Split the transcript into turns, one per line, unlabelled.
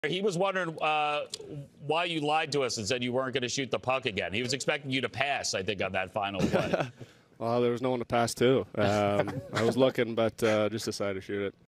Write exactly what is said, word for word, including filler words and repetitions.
He was wondering uh, why you lied to us and said you weren't going to shoot the puck again. He was expecting you to pass, I think, on that final play.
Well, there was no one to pass to. Um, I was looking, but uh, just decided to shoot it.